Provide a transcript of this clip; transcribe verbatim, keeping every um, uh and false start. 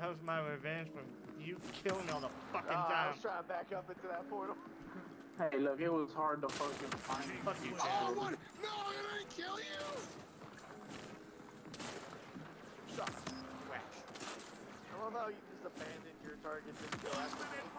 That was my revenge from you killing me all the fucking Oh, time. I was trying to back up into that portal. Hey, look, it was hard to fucking find you. Fuck you, Oh, Chad. what? No, it didn't kill you! Shut up. Whack. I love how you just abandoned your target to kill after